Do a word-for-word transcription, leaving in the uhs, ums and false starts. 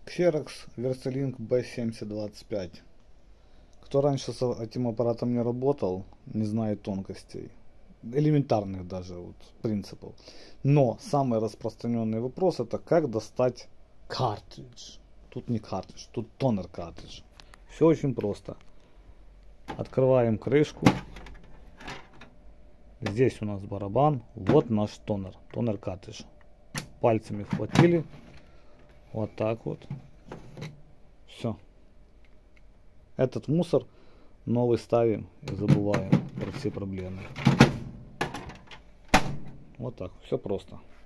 Xerox VersaLink би семьдесят двадцать пять. Кто раньше с этим аппаратом не работал, не знает тонкостей. Элементарных даже вот принципов. Но самый распространенный вопрос — это как достать картридж. Тут не картридж, тут тонер картридж. Все очень просто. Открываем крышку. Здесь у нас барабан. Вот наш тонер. Тонер картридж. Пальцами вхватили. Вот так вот. Все. Этот мусор новый ставим и забываем про все проблемы. Вот так. Все просто.